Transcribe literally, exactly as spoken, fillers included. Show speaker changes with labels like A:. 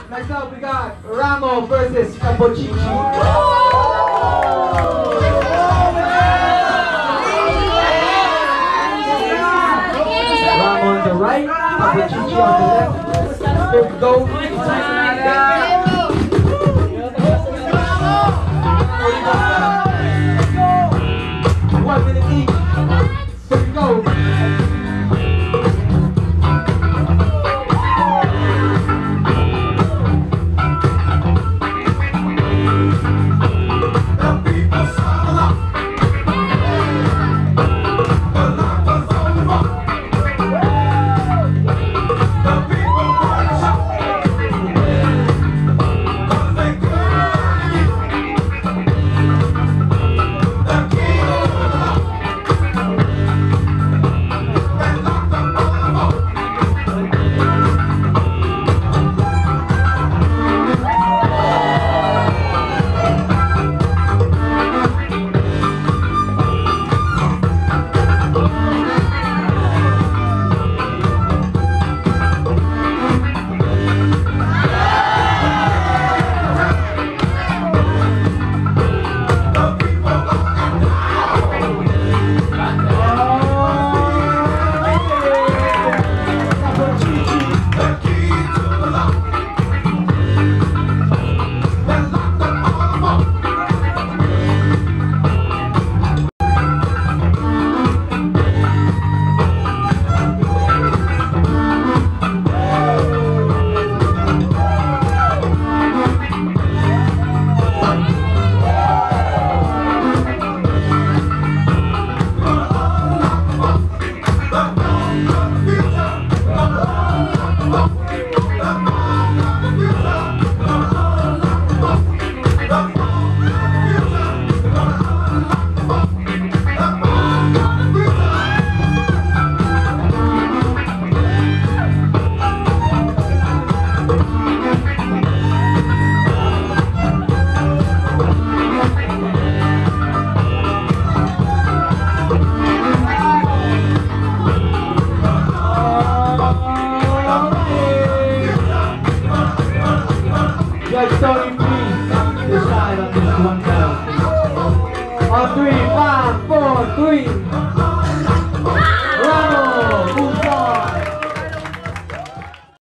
A: Next up we got Ramo versus Cappuccino. Ramo on the right, Cappuccino on the left. Here we go. One minute each. Here we go. Judge Tony, please decide on this one now. On three, five, four, three.